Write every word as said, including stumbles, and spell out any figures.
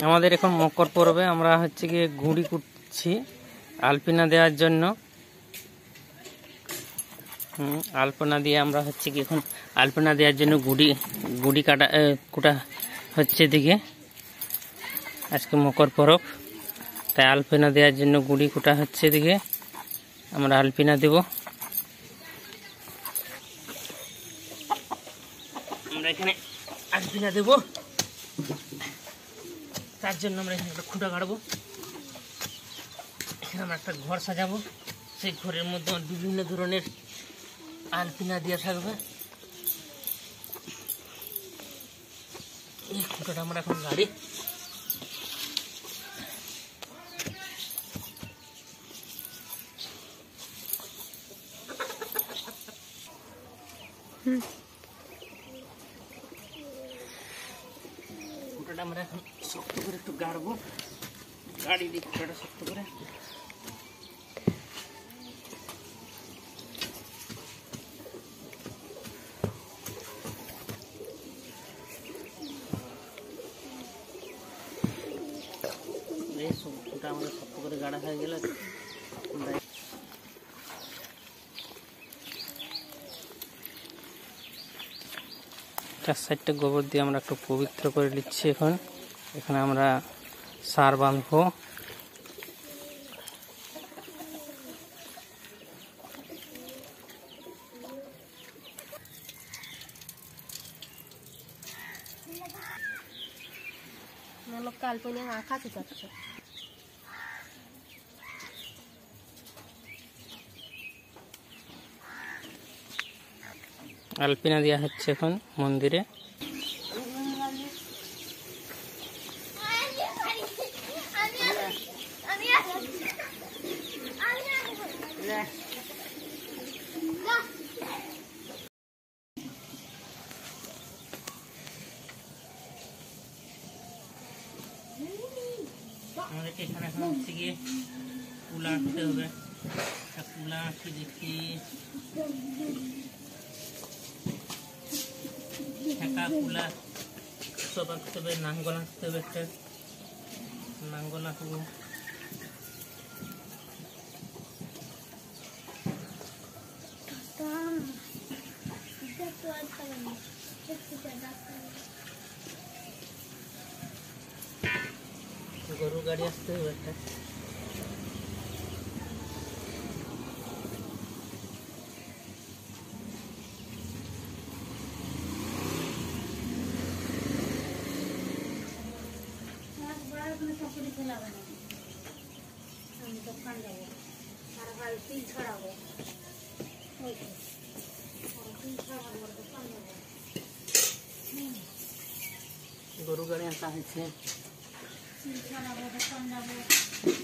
আমাদের এখন মকর পর্বে আমরা হচ্ছে গিয়ে গুঁড়ি কুটছি আলপনা দেওয়ার জন্য। হুম আলপনা দিয়ে আমরা হচ্ছে কি এখন আলপনা দেওয়ার জন্য গুঁড়ি গুঁড়ি কাটা কুটা হচ্ছে দিকে। আজকে মকর পরব, তাই আলপনা দেওয়ার জন্য গুঁড়ি কুটা হচ্ছে দিকে। আমরা আলপনা দেব। আমরা এখানে আলপনা দেব, তার জন্য আমরা এখানে একটা খুঁটা কাটবো। এখানে আমরা একটা ঘর সাজাবো, সেই ঘরের মধ্যে বিভিন্ন ধরনের আলপনা দেওয়া থাকবে। এই খুঁটাটা আমরা এখন গাড়ি খুঁটাটা আমরা এখন শক্ত করে একটু গাড়বো। গাড়ি দিয়ে খুঁটাটা শক্ত করে খুঁটা আমাদের শক্ত করে গাড়া হয়ে গেলে চার সাইডটা গোবর দিয়ে আমরা একটু পবিত্র করে নিচ্ছি। এখন এখানে আমরা সার বাঁধবো। আলপনা দেওয়া হচ্ছে এখন মন্দিরে। আমাদেরকে এখানে এখন হচ্ছে গিয়ে কুলা আঁকতে হবে। কুলা আঁকি দেখি ঠেকা কুলা সব আঁকতে হবে। নাঙ্গল আঁকতে হবে, একটা নাঙ্গল আঁকবো। গরু গাড়ি আসতে হবে একটা। গরু গাড়ি আঁকা হয়েছে।